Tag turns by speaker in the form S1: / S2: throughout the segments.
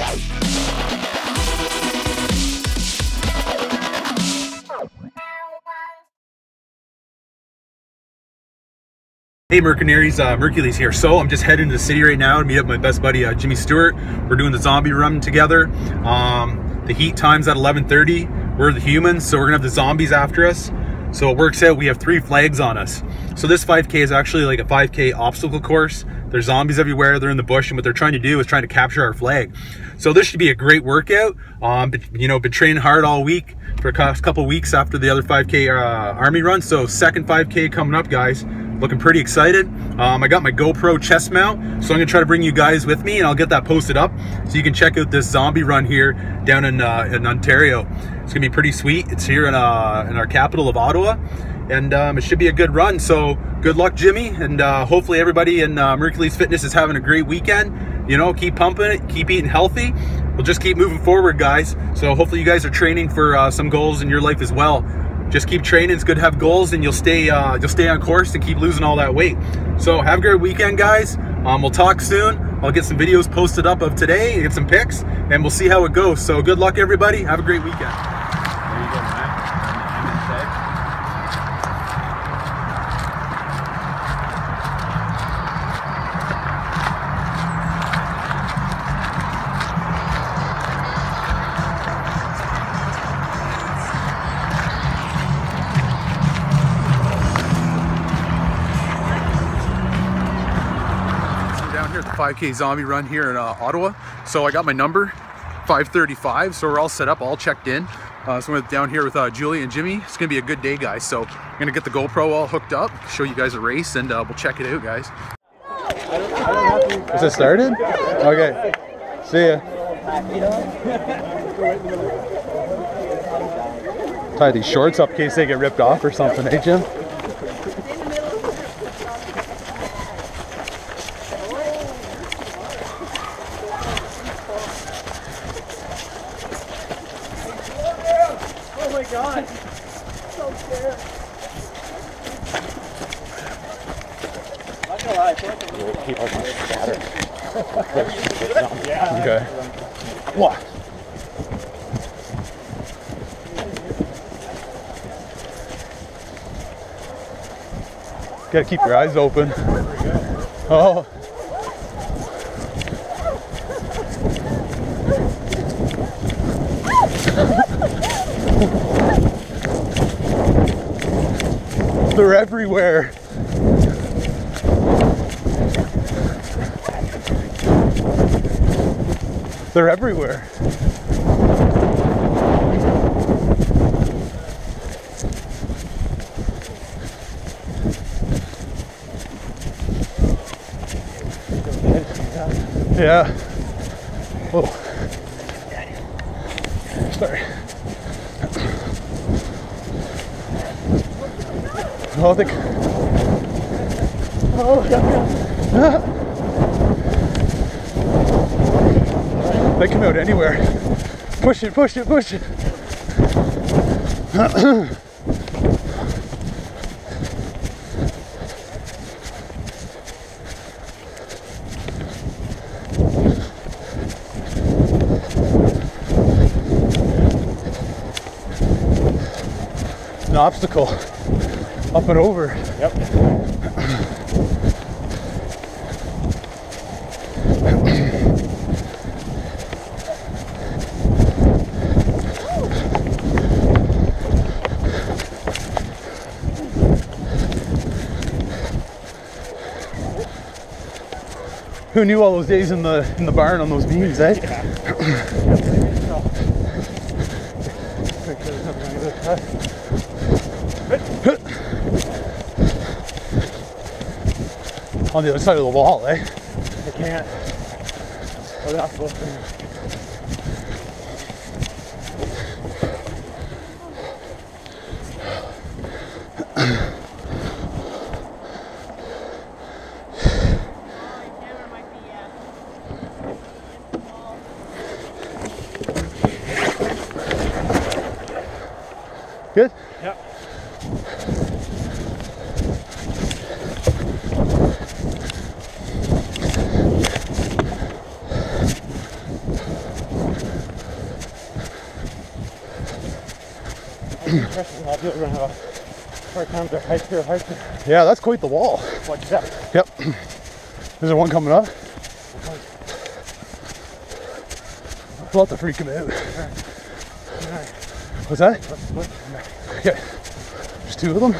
S1: Hey Mercenaries, Mercules here. So I'm just heading to the city right now to meet up with my best buddy Jimmy Stewart. We're doing the zombie run together. The heat time's at 11:30. We're the humans, so we're gonna have the zombies after us. So it works out, we have 3 flags on us. So this 5K is actually like a 5K obstacle course. There's zombies everywhere, they're in the bush, and what they're trying to do is trying to capture our flag. So this should be a great workout. You know, been training hard all week for a couple weeks after the other 5K army run. So second 5K coming up, guys. Looking pretty excited. I got my GoPro chest mount, so I'm gonna try to bring you guys with me, and I'll get that posted up so you can check out this zombie run here down in Ontario. It's gonna be pretty sweet. It's here in our capital of Ottawa, and it should be a good run. So good luck, Jimmy, and hopefully everybody in Mercules Fitness is having a great weekend. You know, keep pumping it, keep eating healthy. We'll just keep moving forward, guys. So hopefully you guys are training for some goals in your life as well. Just keep training. It's good to have goals, and you'll stay on course and keep losing all that weight. So have a great weekend, guys. We'll talk soon. I'll get some videos posted up of today, get some pics, and we'll see how it goes. So good luck, everybody. Have a great weekend. There you go, man. Here at the 5K zombie run here in Ottawa. So I got my number 535, so we're all set up, all checked in. So I'm down here with Julie and Jimmy. It's gonna be a good day, guys. So I'm gonna get the GoPro all hooked up, show you guys a race, and we'll check it out, guys. Is it started? Okay, see ya. Tie these shorts up in case they get ripped off or something, eh, Jim?
S2: Oh my God! So scared. Not gonna lie, I feel like we'll keep our scattered.
S1: Okay. What? Gotta keep your eyes open. Oh. They're everywhere. They're everywhere. Yeah. Oh. Sorry. Oh, they come out anywhere. Push it, push it, push it. An obstacle. Up and over.
S2: Yep.
S1: Who knew all those days in the barn on those beams, eh?
S2: Yeah.
S1: On the other side of the wall, eh?
S2: I can't. We're not supposed to.
S1: Good?
S2: Yep. We're gonna have a hard time to hike through.
S3: Yeah, that's quite the wall.
S2: Watch that.
S3: Yep. Is there one coming up? We'll have to freak him out. What's that? Okay. There's two of them.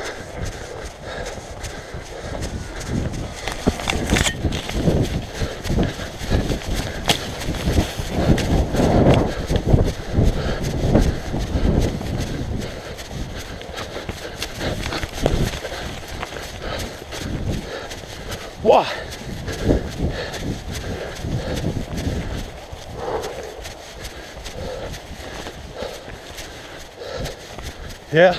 S3: Wow. Yeah.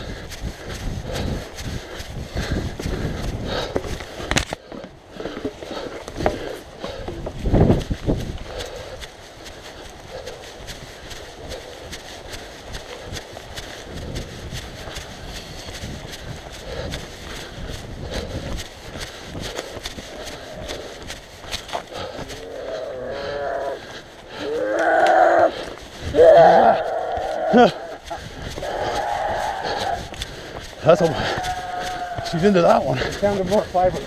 S3: That's a, she's into that one.
S2: It sounded more fiber.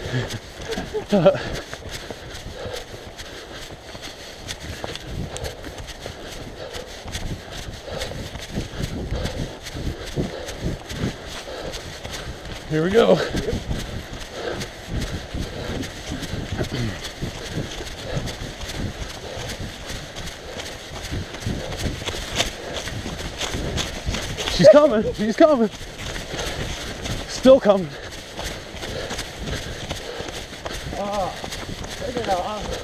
S3: Here we go. She's coming. She's coming. Still coming.
S2: Oh, take it out, huh?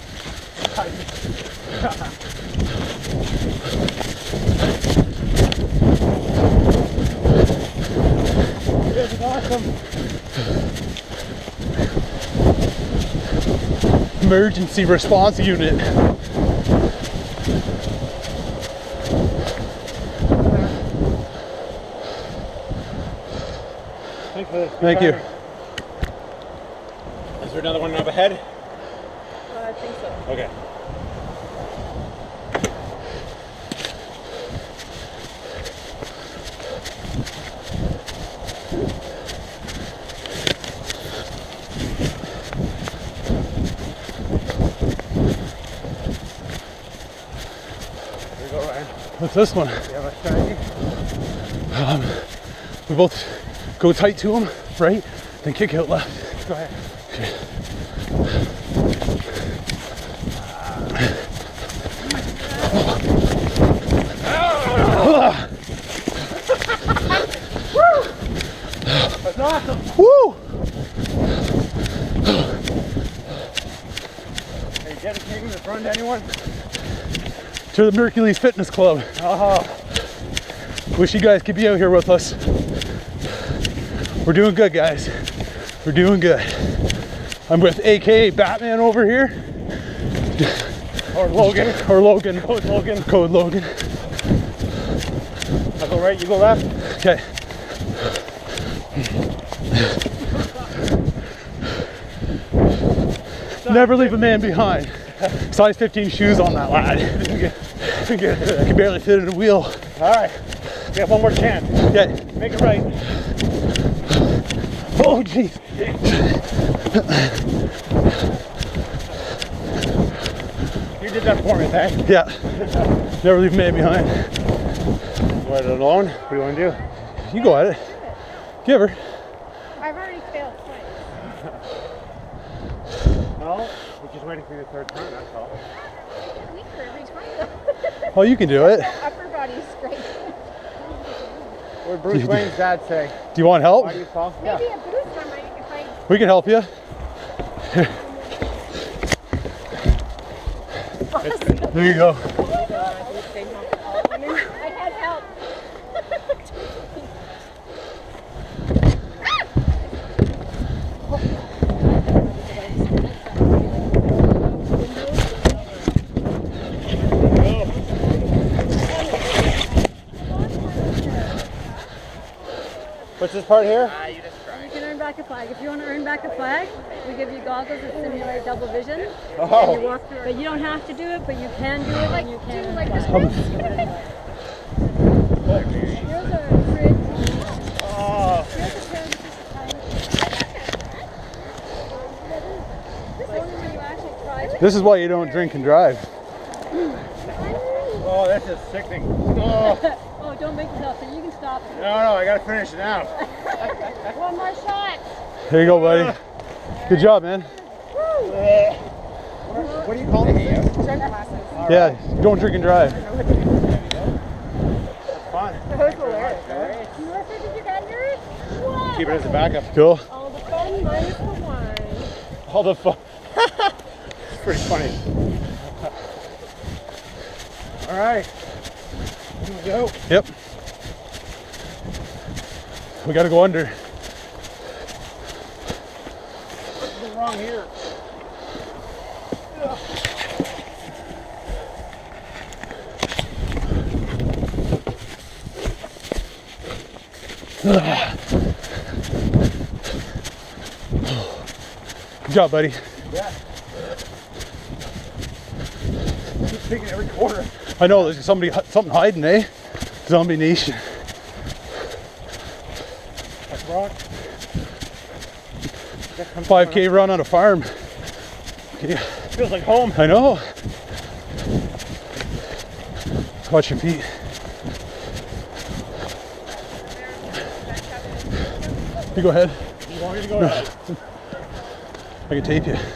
S2: This is awesome.
S3: Emergency response unit.
S2: Thanks for this.
S3: Thank you.
S2: Is there another one up ahead?
S4: I think so.
S2: Okay. Here we go, Ryan.
S3: What's this one?
S2: You have a strategy?
S3: We both go tight to him, right? Then kick out left.
S2: Go ahead.
S3: Okay.
S2: That's awesome.
S3: Woo!
S2: Are you dedicating this run to anyone?
S3: To the Hercules Fitness Club.
S2: Oh,
S3: Wish you guys could be out here with us. We're doing good, guys. We're doing good. I'm with AKA Batman over here.
S2: or Logan.
S3: Or Logan.
S2: Code Logan.
S3: Code Logan.
S2: I go right, you go left.
S3: Okay. Never leave a man behind. Size 15 shoes on that lad. I can barely fit in a wheel.
S2: All right, we have one more chance.
S3: Okay.
S2: Make it right.
S3: Oh, jeez.
S2: You did that for me, thanks.
S3: Yeah. Never leave a man behind.
S2: What, alone? What do you want to do?
S3: You go at it. Give her.
S4: I've already failed twice.
S2: No, we're just waiting for your third turn, that's all.
S4: I get weaker every time though.
S3: Oh, you can do it.
S4: Upper body's great.
S2: What did Bruce Wayne's dad say?
S3: Do you want help?
S2: Why do you fall?
S4: Maybe a boost I might if I
S3: We can help you. There you go.
S4: I had help.
S2: What's this part here?
S4: You can earn back a flag. If you want to earn back a flag, we give you goggles that simulate double vision. And you walk through. But you don't have to do it, but you can do it. Like, you can. Like this. Here's a fridge.
S3: This is why you don't drink and drive.
S2: Oh, that's just sickening. Oh,
S4: Oh, don't make yourself so you can stop.
S2: no, I gotta finish it now.
S4: One more shot.
S3: There you go, buddy. Good job, man.
S2: What do you call it?
S3: Yeah, don't drink and drive.
S2: Fun.
S4: That was hilarious. Melissa, did you get yours? What?
S2: Keep it as a backup.
S3: Cool.
S4: All the fun minus the wine.
S2: All the fun. It's pretty funny. All right. Here we go.
S3: Yep. We gotta go under.
S2: What's wrong here?
S3: Good job, buddy.
S2: Yeah. Keep taking every quarter.
S3: I know there's something hiding, eh? Zombie Nation.
S2: That's rock.
S3: 5K run on a farm. Okay.
S2: Feels like home.
S3: I know. Watch your feet. You go ahead.
S2: You want me to go ahead?
S3: I can tape you.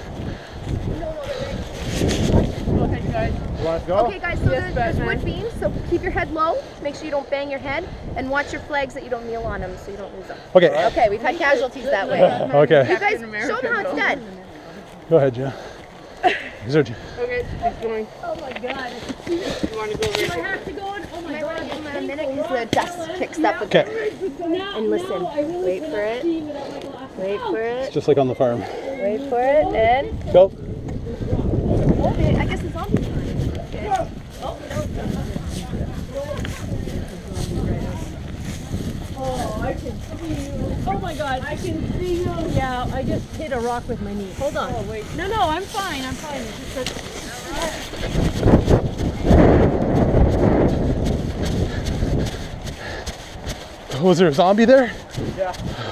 S2: You want us to go?
S5: Okay guys, so there's wood beams, so keep your head low, make sure you don't bang your head, and watch your flags that you don't kneel on them so you don't lose them.
S3: Okay.
S5: Okay, we've had casualties that way.
S3: Okay.
S5: You guys, show them how it's done.
S3: Go ahead, Jen. Is there?
S6: Okay, it's going.
S4: Oh my God.
S6: You want to go
S4: Do I
S6: right
S4: have to go in? Oh my God.
S5: Give them a minute because the dust kicks up.
S3: Okay.
S5: And listen, wait for it, wait for it,
S3: Just like on the farm.
S5: wait for it, and...
S3: Go.
S5: Okay, I guess it's on.
S4: Oh, I can see you. Oh my God, I can see you. Yeah, I just hit a rock with my knee. Hold on. Oh, wait. No, I'm fine. I'm fine. It's just
S3: Was there a zombie there?
S2: Yeah.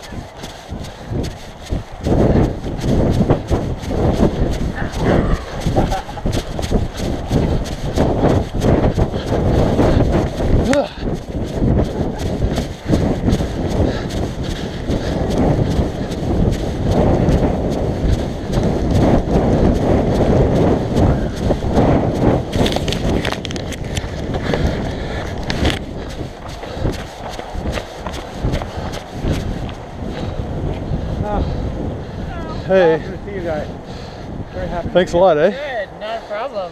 S3: Hey,
S2: Good to see you guys. Very happy.
S3: thanks a lot, eh?
S6: Good, not a problem.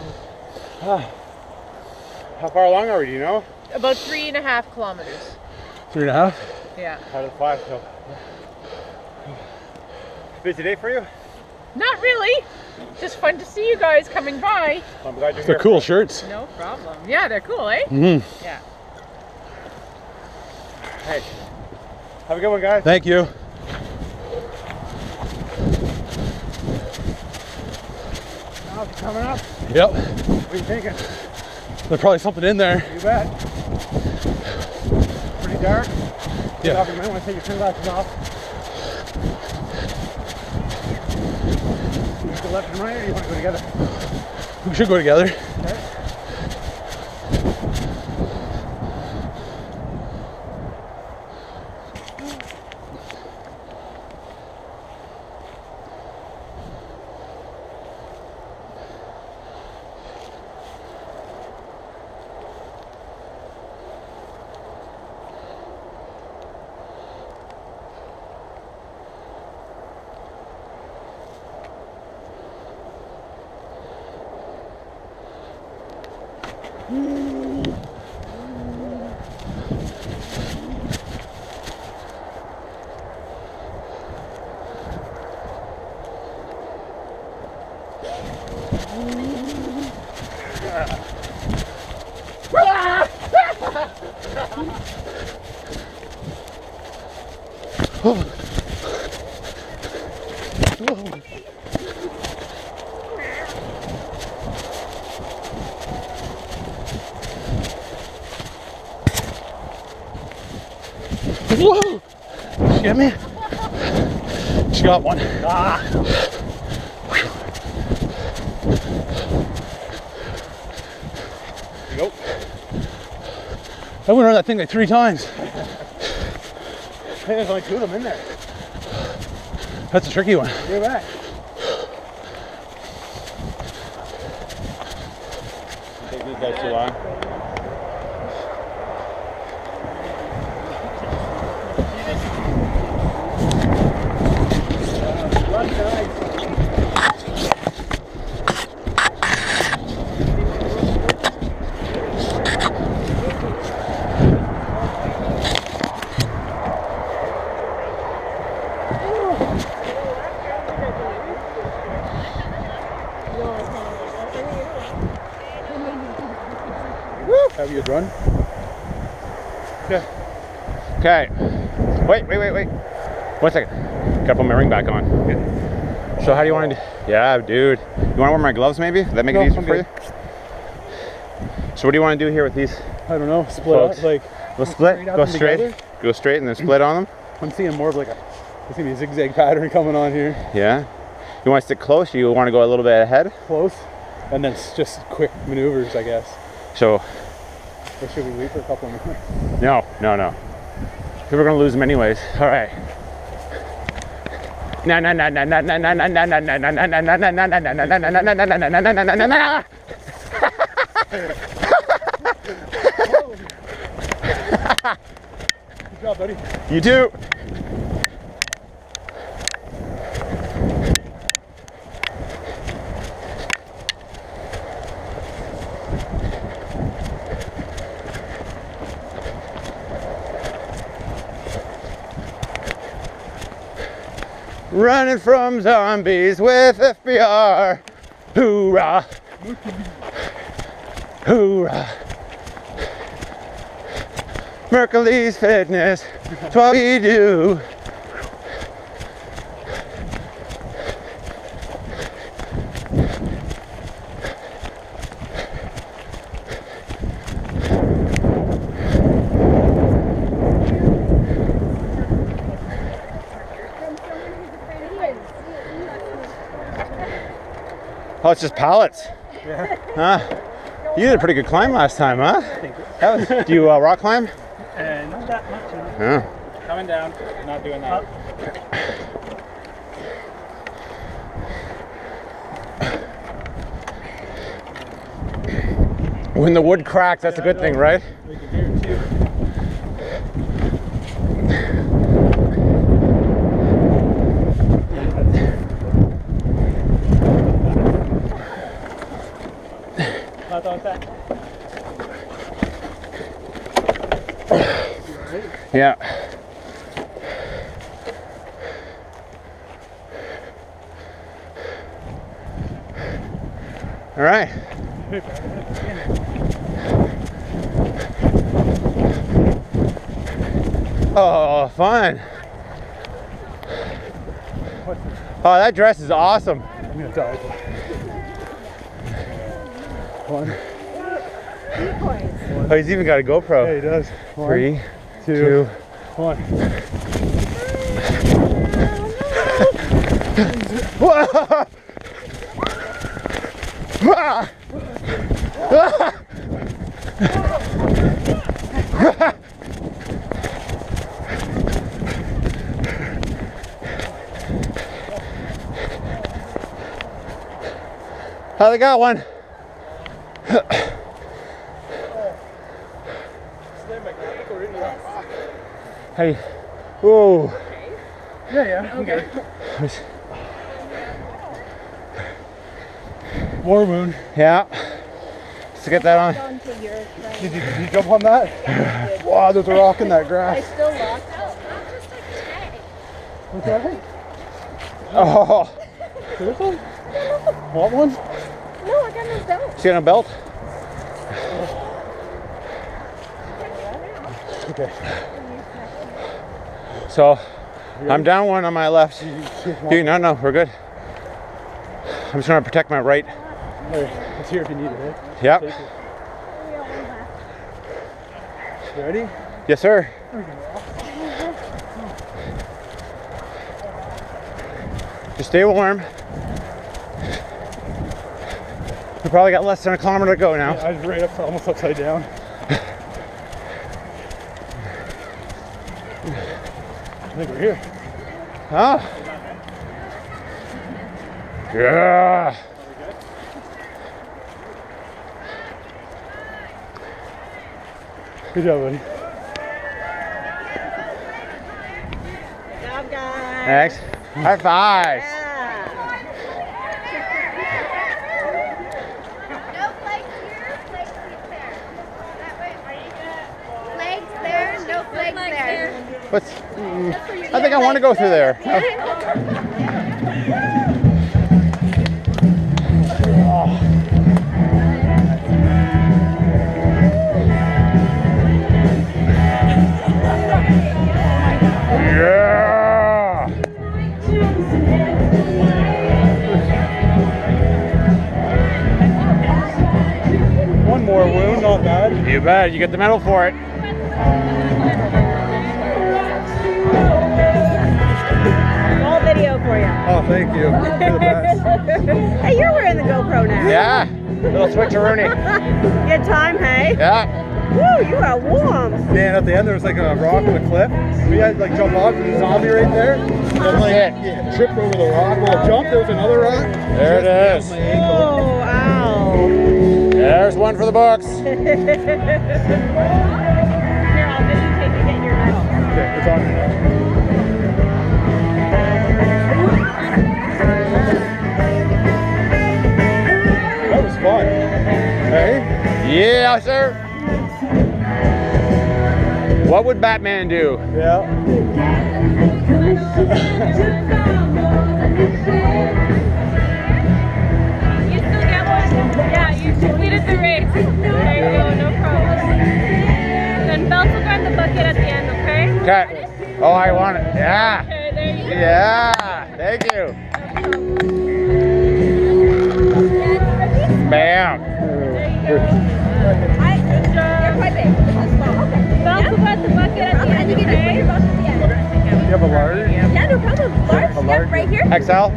S2: How far along are we, do you know?
S6: About 3.5 kilometers.
S3: 3.5?
S6: Yeah.
S2: Out of the 5, so. Busy day for you?
S6: Not really. Just fun to see you guys coming by.
S2: I'm glad you're
S3: They're
S2: here.
S3: cool shirts.
S6: No problem. Yeah, they're cool, eh?
S3: Mm-hmm.
S6: Yeah.
S2: Hey, have a good one, guys.
S3: Thank you.
S2: Now it's coming up.
S3: Yep.
S2: What are you thinking?
S3: There's probably something in there.
S2: You bet. Pretty dark.
S3: Yeah.
S2: You might want to take your sunglasses off. You go left and right, or do you want to go together?
S3: We should go together.
S2: Okay.
S3: Whoa! She get me? She got one. Nope. I went around that thing like 3 times.
S2: I think there's only 2 of them in there.
S3: That's a tricky one.
S2: Go back. Take these guys too long.
S3: Have you run?
S2: Okay. Okay. Wait. 1 second. Gotta put my ring back on. Okay. So how do you want to do? Yeah, dude. You want to wear my gloves maybe? Does that make it easier for you? So what do you want to do here with these?
S3: I don't know. Split up, like.
S2: We'll split. Go straight.
S3: Together?
S2: Go straight and then split on them.
S3: I'm seeing more of like a. There's gonna be a zigzag pattern coming on here.
S2: Yeah. You want to stick close? Or you want to go a little bit ahead?
S3: Close, and then it's just quick maneuvers, I guess.
S2: So.
S3: Or should we wait for a couple of minutes?
S2: No. We're gonna lose them anyways. All right.
S3: Good job, buddy.
S2: You too. Running from zombies with FBR. Hoorah! Hoorah! Mercury's Fitness, that's what we do. Oh, it's just pallets.
S3: Yeah.
S2: Huh? You did a pretty good climb last time, huh? That was, do you rock climb?
S3: Not that much.
S2: Yeah.
S3: Coming down, not doing that.
S2: When the wood cracks, that's a good thing, right?
S3: We can hear it too.
S2: Yeah. All right. Oh, fun. Oh, that dress is awesome.
S3: I'm gonna die. 1.
S2: Oh, he's even got a GoPro.
S3: Yeah, he does.
S2: 3,
S3: 2,
S2: 2.
S3: 1.
S2: Whoa! Oh, they got one. Hey. Whoa.
S3: Yeah, okay. War wound.
S2: Yeah. Let's get that on.
S3: Did you jump on that? Wow, there's a rock in that grass.
S4: I still locked out.
S3: What's that?
S2: Oh.
S3: Seriously? Want one?
S5: No, I got no belt.
S2: See on a belt?
S3: Okay.
S2: So, I'm down one on my left. Dude, no, we're good. I'm just gonna protect my right.
S3: Hey, it's here if you need it, eh?
S2: Yep.
S3: Take it. You ready?
S2: Yes, sir. Just stay warm. We probably got less than a kilometer to go now.
S3: I was right up, almost upside down. I think we're here.
S2: Huh? Yeah.
S3: Good job, buddy.
S7: Good job, guys.
S2: Thanks. High fives.
S7: Yeah.
S5: No flags here, flags there. That way. Flags there, no flags there.
S2: What's? I think I want to go through there. Yeah.
S3: One more wound, not bad.
S2: You bet. You get the medal for it.
S7: All video for you.
S3: Oh, thank you. You're the best.
S7: Hey, you're wearing the GoPro now.
S2: Yeah. Little switcheroony.
S7: Good time, hey?
S2: Yeah.
S7: Woo, you are warm.
S3: Man, at the end there was like a rock and a cliff. We had like jump off and the zombie right there. And like yeah, tripped over the rock. Well, jump, there was another rock.
S2: There it is.
S3: My ankle.
S7: Oh, ow.
S2: There's one for the books.
S7: Here, I'll videotape you getting your medal.
S3: Okay, it's on there. That was fun. Hey?
S2: Yeah, sir. What would Batman do?
S3: Yeah.
S6: You still get one? Yeah, you completed the race. There you go, no problem. Then belts will go in the bucket at the end, okay?
S2: Okay. Oh, I want it. Yeah.
S6: Okay, there you go.
S2: Yeah. Thank you. Bam.
S6: Good job. Belts will go at the bucket at the end, okay?
S3: You have a large?
S5: Yeah, no problem. Large,
S3: large
S5: right here.
S2: XL?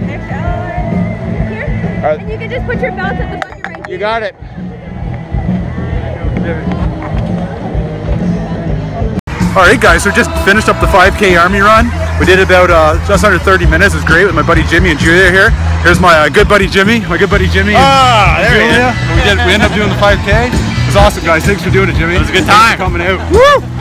S5: Here.
S2: Alright.
S5: And you can just put your belt at the bucket right here.
S2: You got it.
S1: All right, guys, so just finished up the 5K Army run. We did about just under 30 minutes. It was great with my buddy Jimmy and Julia here. Here's my good buddy Jimmy. My good buddy Jimmy.
S2: Ah, there he is.
S1: Julia. We ended up doing the 5K. It was awesome, guys. Thanks for doing it, Jimmy.
S2: It was a good
S1: Thanks
S2: time.
S1: for coming out.
S2: Woo!